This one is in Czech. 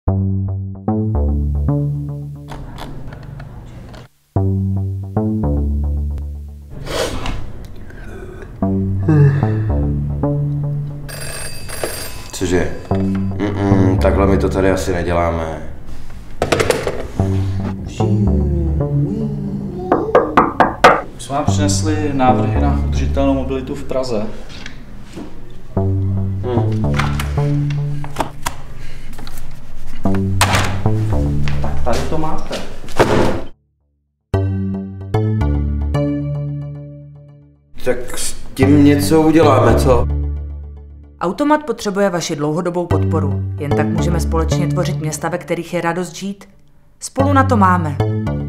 Cože? Takhle my to tady asi neděláme. Jsme vám přinesli návrhy na udržitelnou mobilitu v Praze. Tak tady to máte. Tak s tím něco uděláme, co? Automat potřebuje vaši dlouhodobou podporu. Jen tak můžeme společně tvořit města, ve kterých je radost žít. Spolu na to máme.